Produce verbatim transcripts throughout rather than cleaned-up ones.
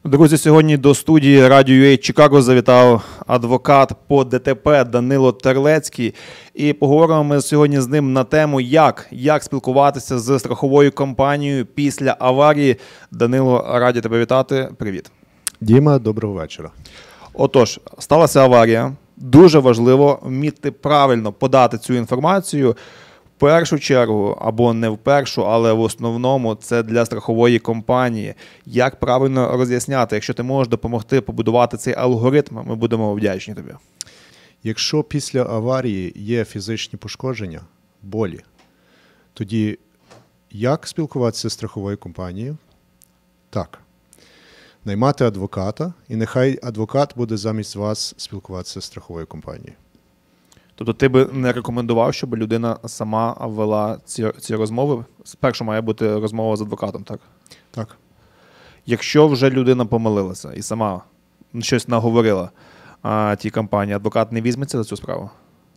Друзі, сьогодні до студії Радіо ю ей Чикаго завітав адвокат по ДТП Данило Терлецький. І поговоримо ми сьогодні з ним на тему, як, як спілкуватися з страховою компанією після аварії. Данило, раді тебе вітати. Привіт. Діма, доброго вечора. Отож, сталася аварія. Дуже важливо вміти правильно подати цю інформацію. В першу чергу, або не в першу, але в основному це для страхової компанії. Як правильно роз'ясняти? Якщо ти можеш допомогти побудувати цей алгоритм, ми будемо вдячні тобі. Якщо після аварії є фізичні пошкодження, болі, тоді як спілкуватися з страховою компанією? Так. Наймати адвоката, і нехай адвокат буде замість вас спілкуватися з страховою компанією. Тобто ти би не рекомендував, щоб людина сама вела ці, ці розмови? Спершу має бути розмова з адвокатом, так? Так. Якщо вже людина помилилася і сама щось наговорила а, тій компанії, адвокат не візьметься за цю справу?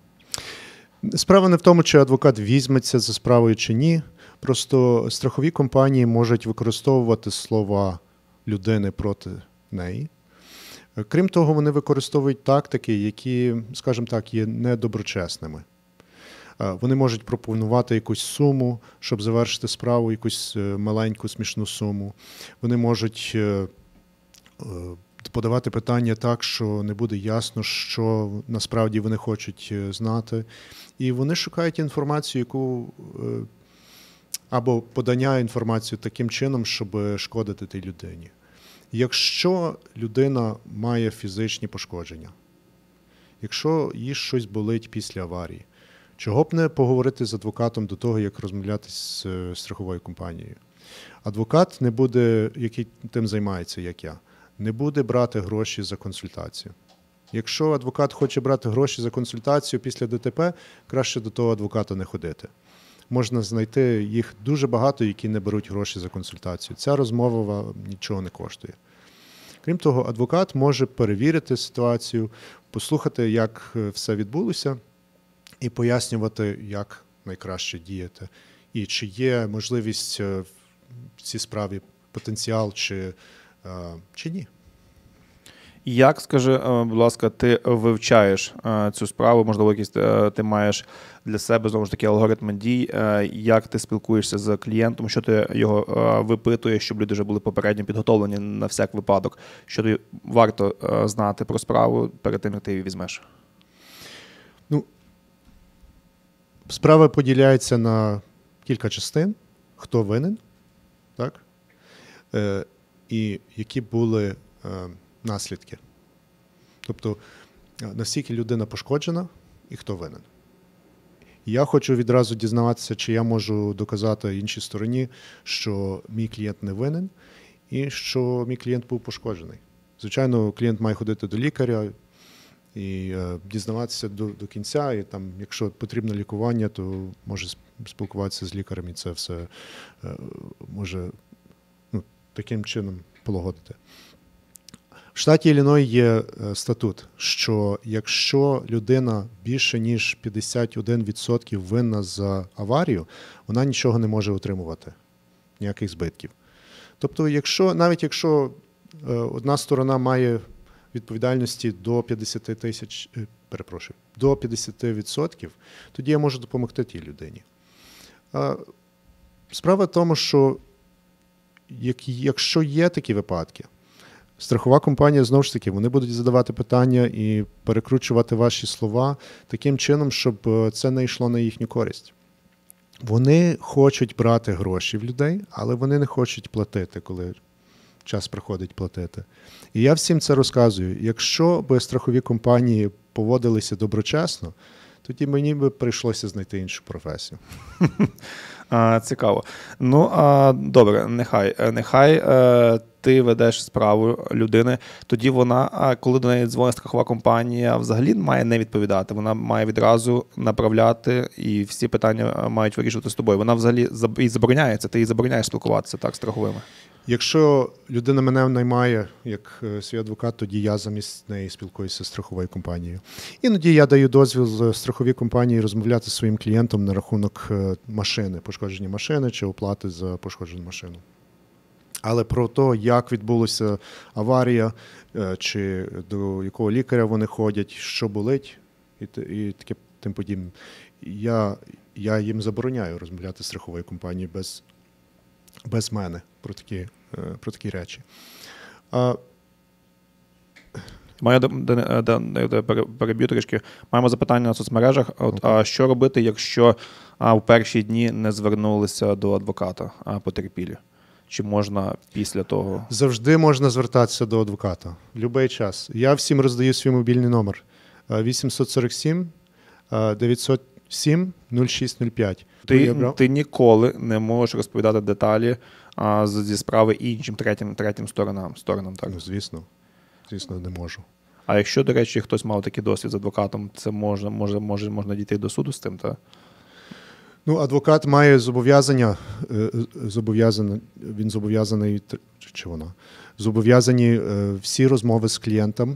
Справа не в тому, чи адвокат візьметься за справою чи ні. Просто страхові компанії можуть використовувати слова людини проти неї. Крім того, вони використовують тактики, які, скажімо так, є недоброчесними. Вони можуть пропонувати якусь суму, щоб завершити справу, якусь маленьку смішну суму. Вони можуть подавати питання так, що не буде ясно, що насправді вони хочуть знати. І вони шукають інформацію, яку або подання інформацію таким чином, щоб шкодити тій людині. Якщо людина має фізичні пошкодження, якщо їй щось болить після аварії, чого б не поговорити з адвокатом до того, як розмовляти з страховою компанією? Адвокат не буде, який тим займається, як я, не буде брати гроші за консультацію. Якщо адвокат хоче брати гроші за консультацію після ДТП, краще до того адвоката не ходити. Можна знайти їх дуже багато, які не беруть гроші за консультацію. Ця розмова вам нічого не коштує. Крім того, адвокат може перевірити ситуацію, послухати, як все відбулося, і пояснювати, як найкраще діяти. І чи є можливість в цій справі потенціал, чи, чи ні. Як, скажи, будь ласка, ти вивчаєш цю справу, можливо, якийсь ти маєш для себе, знову ж таки, алгоритм дій, як ти спілкуєшся з клієнтом, що ти його випитуєш, щоб люди вже були попередньо підготовлені на всяк випадок, що тобі варто знати про справу перед тим, як ти її візьмеш? Ну, справа поділяється на кілька частин. Хто винен, так? Е, і які були е, наслідки. Тобто, наскільки людина пошкоджена і хто винен. Я хочу відразу дізнаватися, чи я можу доказати іншій стороні, що мій клієнт не винен і що мій клієнт був пошкоджений. Звичайно, клієнт має ходити до лікаря і е, дізнаватися до, до кінця. І там, якщо потрібно лікування, то може спілкуватися з лікарем і це все е, може ну, таким чином полагодити. В штаті Ілліной є статут, що якщо людина більше ніж п'ятдесят один відсоток винна за аварію, вона нічого не може отримувати, ніяких збитків. Тобто, якщо, навіть якщо одна сторона має відповідальності до п'ятдесят тисяч, перепрошую, до п'ятдесят відсотків, тоді я можу допомогти тій людині. Справа в тому, що якщо є такі випадки, страхова компанія, знову ж таки, вони будуть задавати питання і перекручувати ваші слова таким чином, щоб це не йшло на їхню користь. Вони хочуть брати гроші в людей, але вони не хочуть платити, коли час приходить платити. І я всім це розказую. Якщо б страхові компанії поводилися доброчесно, тоді мені би прийшлося знайти іншу професію. Цікаво. Ну, а, добре, нехай. Нехай е, ти ведеш справу людини, тоді вона, коли до неї дзвонить страхова компанія, взагалі має не відповідати. Вона має відразу направляти і всі питання мають вирішувати з тобою. Вона взагалі їй забороняється, ти їй забороняєш спілкуватися так з страховими. Якщо людина мене наймає як свій адвокат, тоді я замість неї спілкуюся з страховою компанією. Іноді я даю дозвіл страховій компанії розмовляти зі своїм клієнтом на рахунок машини, пошкодження машини чи оплати за пошкоджену машину. Але про те, як відбулася аварія, чи до якого лікаря вони ходять, що болить, і, і таке тим подібне, я, я їм забороняю розмовляти з страховою компанією без, без мене про такі, про такі речі. А, Маю переб'ю трішки. Маємо запитання на соцмережах. От, а що робити, якщо а, в перші дні не звернулися до адвоката, а потерпілі? Чи можна після того? Завжди можна звертатися до адвоката. В будь-який час. Я всім роздаю свій мобільний номер. вісімсот сорок сім дев'ятсот сім нуль шість нуль п'ять. Ти, ти ніколи не можеш розповідати деталі а, зі справи іншим третім, третім сторонам. сторонам так? Ну, звісно. Звісно, не можу. А якщо, до речі, хтось мав такий досвід з адвокатом, це можна, може, може, можна дійти до суду з тим, так? Ну, адвокат має зобов'язання, зобов'язаний, він зобов'язаний, чи вона, зобов'язані всі розмови з клієнтом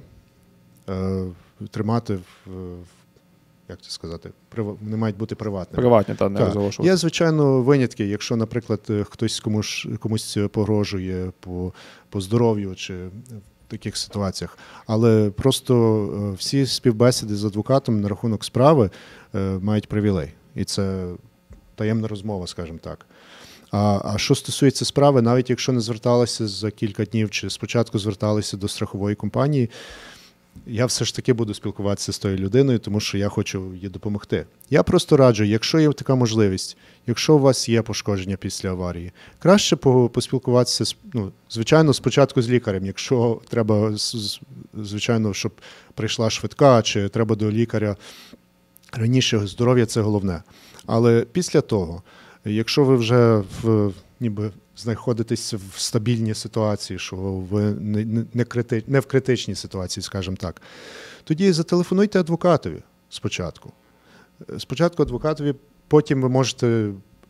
тримати в, як це сказати, вони мають бути приватними. Приватні, та не розголошувати. Є, звичайно, винятки, якщо, наприклад, хтось комусь, комусь погрожує по, по здоров'ю чи в таких ситуаціях. Але просто всі співбесіди з адвокатом на рахунок справи мають привілей. І це таємна розмова, скажімо так. А, а що стосується справи, навіть якщо не зверталися за кілька днів, чи спочатку зверталися до страхової компанії, я все ж таки буду спілкуватися з тою людиною, тому що я хочу їй допомогти. Я просто раджу, якщо є така можливість, якщо у вас є пошкодження після аварії, краще поспілкуватися, ну, звичайно, спочатку з лікарем, якщо треба, звичайно, щоб прийшла швидка, чи треба до лікаря раніше, здоров'я – це головне. Але після того, якщо ви вже в, ніби знаходитесь в стабільній ситуації, що ви не, не, крити, не в критичній ситуації, скажімо так, тоді зателефонуйте адвокатові спочатку. Спочатку адвокатові, потім ви можете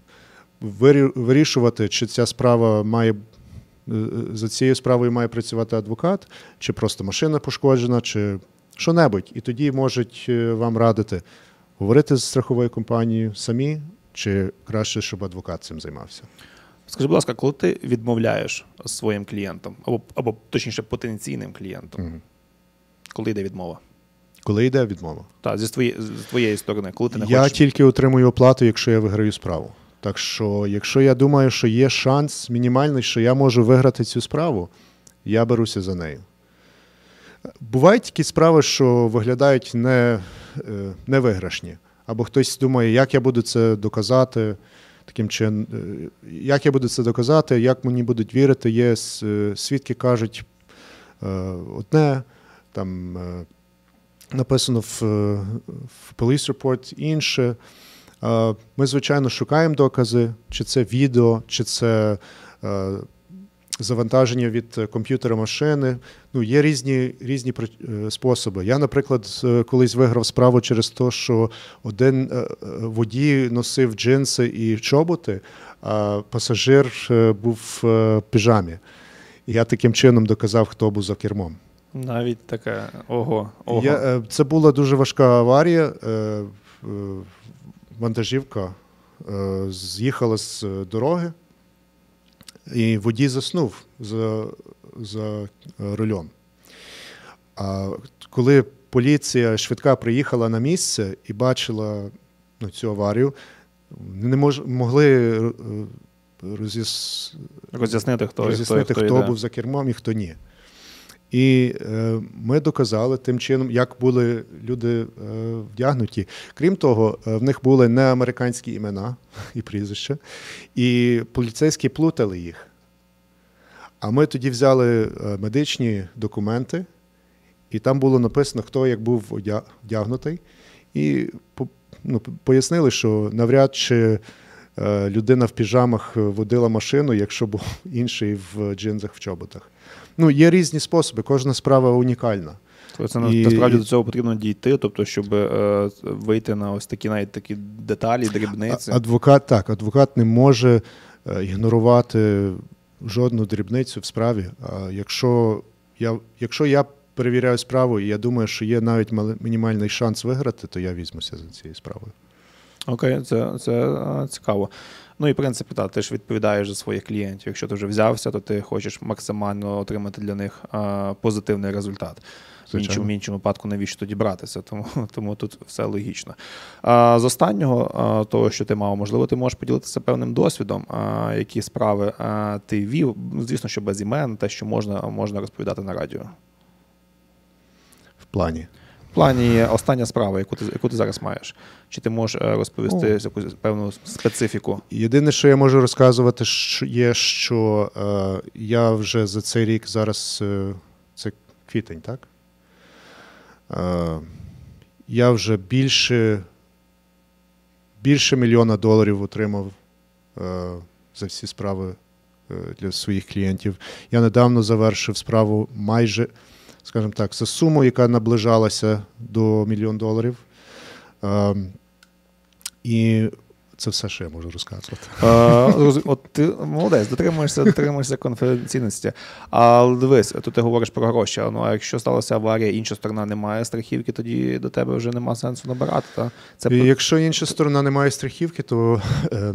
вирішувати, чи ця справа має, за цією справою має працювати адвокат, чи просто машина пошкоджена, чи що-небудь. І тоді можуть вам радити говорити з страховою компанією самі, чи краще, щоб адвокат цим займався. Скажи, будь ласка, коли ти відмовляєш своїм клієнтам, або, або точніше, потенційним клієнтам, угу. коли йде відмова? Коли йде відмова? Так, зі твоєї, з твоєї сторони, коли ти не я хочеш? Я тільки отримую оплату, якщо я виграю справу. Так що, якщо я думаю, що є шанс мінімальний, що я можу виграти цю справу, я беруся за нею. Бувають такі справи, що виглядають не, не виграшні. Або хтось думає, як я буду це доказати, таким чином, як я буду це доказати, як мені будуть вірити. Є свідки кажуть одне, там написано в, в police report інше. Ми, звичайно, шукаємо докази, чи це відео, чи це завантаження від комп'ютера машини. Ну, є різні, різні способи. Я, наприклад, колись виграв справу через те, що один водій носив джинси і чоботи, а пасажир був в піжамі. І я таким чином доказав, хто був за кермом. Навіть таке, ого, ого. Я, це була дуже важка аварія. Вантажівка з'їхала з дороги, і водій заснув за, за рулем. А коли поліція швидка приїхала на місце і бачила ну, цю аварію, не мож, могли роз'яс... роз'яснити, хто, роз'яснити, хто, хто хто був за кермом і хто ні. І е, ми доказали тим чином, як були люди е, вдягнуті. Крім того, в них були не американські імена і прізвища, і поліцейські плутали їх. А ми тоді взяли медичні документи, і там було написано, хто як був вдягнутий, і ну, пояснили, що навряд чи е, людина в піжамах водила машину, якщо був інший в джинсах, в чоботах. Ну, є різні способи, кожна справа унікальна. Це і... насправді до цього потрібно дійти, тобто, щоб е, вийти на ось такі навіть такі деталі, дрібниці. Адвокат, так, адвокат не може е, ігнорувати жодну дрібницю в справі. А якщо я, якщо я перевіряю справу і я думаю, що є навіть мінімальний шанс виграти, то я візьмуся за цією справою. Окей, це, це а, цікаво. Ну і, в принципі, так, ти ж відповідаєш за своїх клієнтів. Якщо ти вже взявся, то ти хочеш максимально отримати для них а, позитивний результат. В іншому, в іншому випадку навіщо тоді братися, тому, тому тут все логічно. А, з останнього, а, того, що ти мав, можливо, ти можеш поділитися певним досвідом, а, які справи а, ти вів, звісно, що без імен, те, що можна, можна розповідати на радіо. В плані? В плані остання справа, яку ти, яку ти зараз маєш. Чи ти можеш розповісти О. якусь певну специфіку? Єдине, що я можу розказувати, є, що е, я вже за цей рік зараз, е, це квітень, так? Е, я вже більше, більше мільйона доларів отримав е, за всі справи е, для своїх клієнтів. Я недавно завершив справу майже, скажімо так, за суму, яка наближалася до мільйон доларів. Е, і це все, що я можу розказувати. Uh, от ти молодець, дотримуєшся, дотримуєшся конфіденційності. Але дивись, тут ти говориш про гроші. Ну, а якщо сталася аварія, інша сторона не має страхівки, тоді до тебе вже нема сенсу набирати. Та? Це... Якщо інша сторона не має страхівки, то е,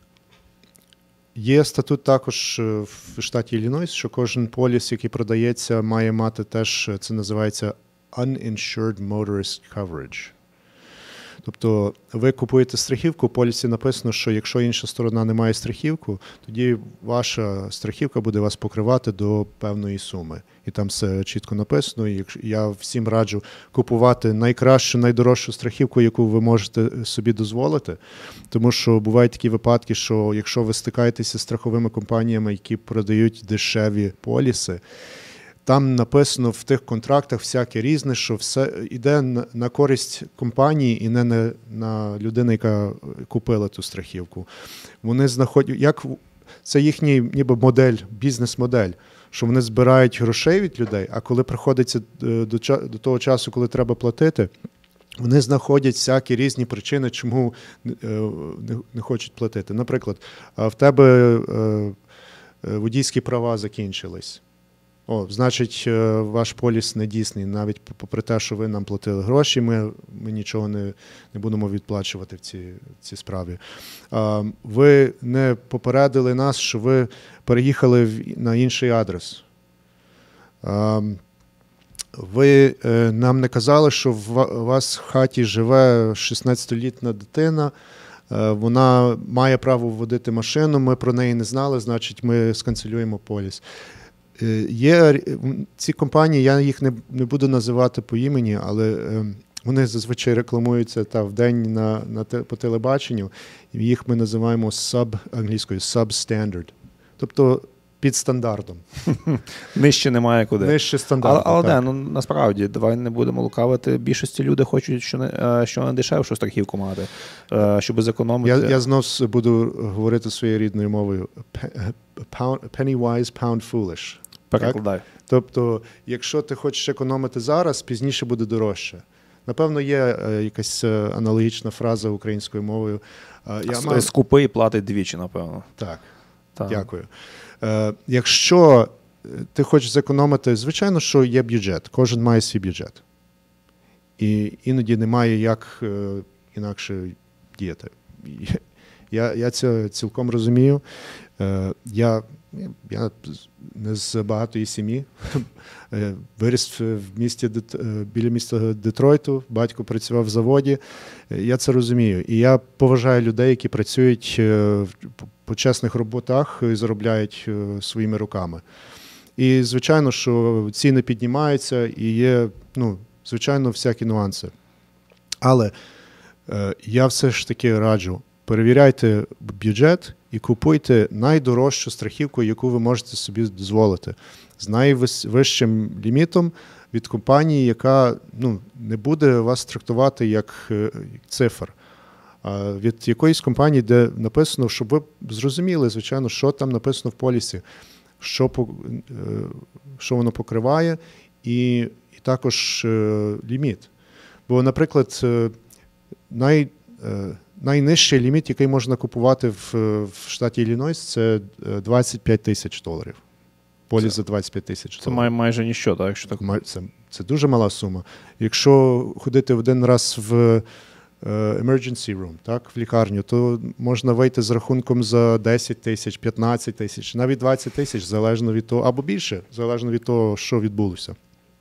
є статут також в штаті Іллінойс, що кожен поліс, який продається, має мати теж, це називається uninsured motorist coverage. Тобто ви купуєте страхівку, в полісі написано, що якщо інша сторона не має страхівку, тоді ваша страхівка буде вас покривати до певної суми. І там все чітко написано. І я всім раджу купувати найкращу, найдорожчу страхівку, яку ви можете собі дозволити. Тому що бувають такі випадки, що якщо ви стикаєтеся з страховими компаніями, які продають дешеві поліси, там написано в тих контрактах всяке різне, що все йде на користь компанії і не на, на людину, яка купила ту страхівку. Вони знаходять, як це їхній ніби модель, бізнес-модель, що вони збирають грошей від людей, а коли приходиться до, до того часу, коли треба платити, вони знаходять всякі різні причини, чому не хочуть платити. Наприклад, в тебе водійські права закінчились. О, значить, ваш поліс не дійсний, навіть попри те, що ви нам платили гроші, ми, ми нічого не, не будемо відплачувати в цій, цій справі. А, ви не попередили нас, що ви переїхали в, на інший адрес. А, ви е, нам не казали, що в, у вас в хаті живе шістнадцятилітня дитина, е, вона має право водити машину, ми про неї не знали, значить, ми сканцелюємо поліс. Є ці компанії, я їх не, не буду називати по імені, але е, вони зазвичай рекламуються та вдень на, на те, по телебаченню. Їх ми називаємо sub, англійською substandard. Тобто під стандартом. Нижче немає куди. Нижче стандарту. Але, але не, ну, насправді, давай не будемо лукавити. Більшості люди хочуть, що не, що не дешевшу страхівку мати, щоб зекономити. Я, я знов буду говорити своєю рідною мовою. Penny wise, pound foolish. Перекладай. Тобто, якщо ти хочеш економити зараз, пізніше буде дорожче. Напевно, є е, якась аналогічна фраза українською мовою. Е, я мав... Скупий платить двічі, напевно. Так, так. Дякую. Е, якщо ти хочеш зекономити, звичайно, що є бюджет. Кожен має свій бюджет. І іноді немає як е, інакше діяти. Я, я це цілком розумію. Е, я Я не з багатої сім'ї, виріс в місті, біля міста Детройту, батько працював в заводі, я це розумію. І я поважаю людей, які працюють по чесних роботах і заробляють своїми руками. І, звичайно, що ціни піднімаються і є, ну, звичайно, всякі нюанси. Але я все ж таки раджу, перевіряйте бюджет і купуйте найдорожчу страхівку, яку ви можете собі дозволити. З найвищим лімітом від компанії, яка ну, не буде вас трактувати як цифр. А від якоїсь компанії, де написано, щоб ви зрозуміли, звичайно, що там написано в полісі, що, що воно покриває, і, і також ліміт. Бо, наприклад, най найнижчий ліміт, який можна купувати в, в штаті Іллінойс, це двадцять п'ять тисяч доларів. Поліс за двадцять п'ять тисяч доларів. Це має майже ніщо, так? Якщо так? Це, це дуже мала сума. Якщо ходити один раз в, emergency room, так, в лікарню, то можна вийти з рахунком за десять тисяч, п'ятнадцять тисяч, навіть двадцять тисяч, залежно від того, або більше, залежно від того, що відбулося.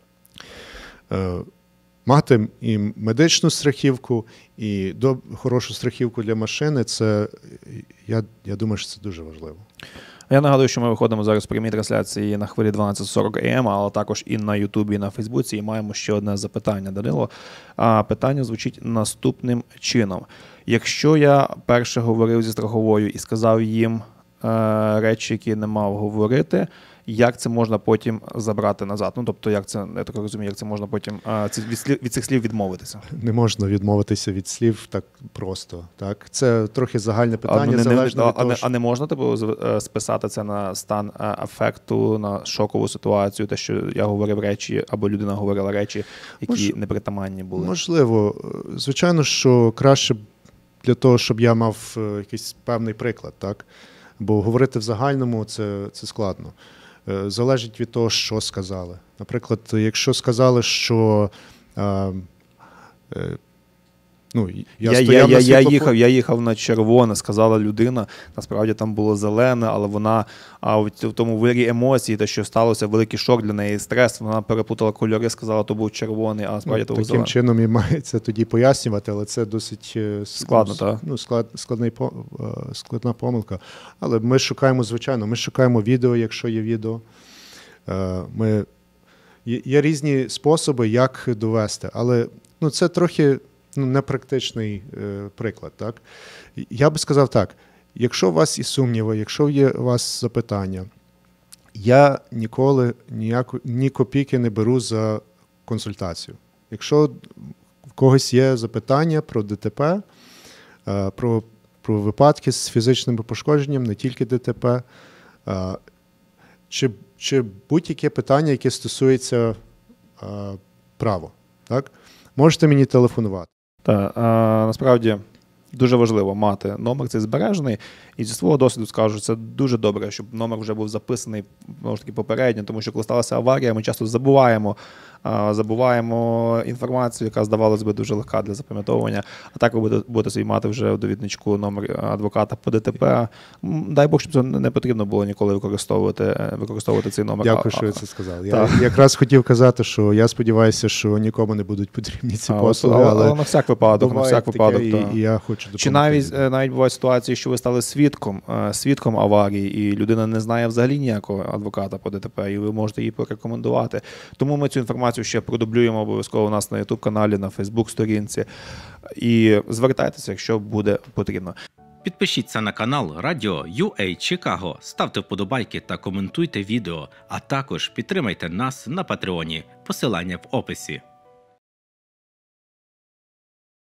Мати і медичну страхівку, і до, хорошу страхівку для машини, це, я, я думаю, що це дуже важливо. Я нагадую, що ми виходимо зараз в прямій трансляції на хвилі дванадцять сорок ей ем, але також і на Ютубі, і на Фейсбуці, і маємо ще одне запитання, Данило. А питання звучить наступним чином. Якщо я перше говорив зі страховою і сказав їм е, речі, які не мав говорити, як це можна потім забрати назад? Ну, тобто, як це, я так розумію, як це можна потім е, від, слів, від цих слів відмовитися? Не можна відмовитися від слів так просто. Так? Це трохи загальне питання, а, не, залежно не, від а, того, не, що... а не можна типу, списати це на стан афекту, на шокову ситуацію, те, що я говорив речі, або людина говорила речі, які Мож... непритаманні були? Можливо. Звичайно, що краще для того, щоб я мав якийсь певний приклад, так? Бо говорити в загальному це, це складно. Залежить від того, що сказали. Наприклад, якщо сказали, що а, е, ну, я, я, стояв я, на я, я, їхав, я їхав на червоне, сказала людина, насправді там було зелене, але вона а в тому вирі емоцій, те, що сталося, великий шок для неї, стрес, вона перепутала кольори, сказала, то був червоний, а насправді ну, то був зелений. Таким чином і мається тоді пояснювати, але це досить складно, так? Ну, склад, складний, складна помилка. Але ми шукаємо, звичайно, ми шукаємо відео, якщо є відео. Ми, є різні способи, як довести, але ну, це трохи ну, непрактичний е, приклад. Так? Я би сказав так, якщо у вас є сумніви, якщо є у вас запитання, я ніколи ніяко, ні копійки не беру за консультацію. Якщо в когось є запитання про ДТП, е, про, про випадки з фізичним пошкодженням, не тільки ДТП, е, чи, чи будь-яке питання, яке стосується е, права, так? Можете мені телефонувати. Так, а, насправді дуже важливо мати номер цей збережений. І зі свого досвіду скажу, що це дуже добре, щоб номер вже був записаний знову ж таки попередньо, тому що коли сталася аварія, ми часто забуваємо, а, забуваємо інформацію, яка, здавалось би, дуже легка для запам'ятовування. А так ви будете, будете собі мати вже в довідничку номер адвоката по ДТП. Дай Бог, щоб це не потрібно було ніколи використовувати, використовувати цей номер. Дякую, а, що ви це сказали. Я якраз хотів казати, що я сподіваюся, що нікому не будуть потрібні ці а, послуги, але, але на всяк випадок, на всяк випадок. І, і я хочу допомогти. Чи навіть, навіть бувають ситуації, що ви стали свідком, свідком аварії, і людина не знає взагалі ніякого адвоката по ДТП, і ви можете її порекомендувати. Тому ми цю інформацію ще продублюємо обов'язково у нас на ютуб-каналі, на фейсбук-сторінці. І звертайтеся, якщо буде потрібно. Підпишіться на канал Радіо ю ей Чикаго, ставте вподобайки та коментуйте відео, а також підтримайте нас на Патреоні. Посилання в описі.